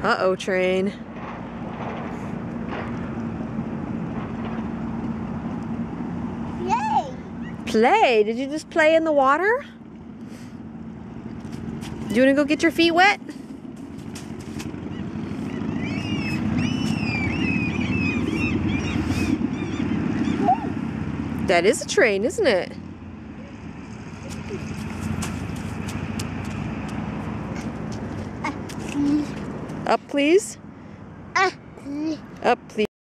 Uh-oh, train. Yay! Play? Did you just play in the water? Do you want to go get your feet wet? That is a train, isn't it? Up, please. Up, please.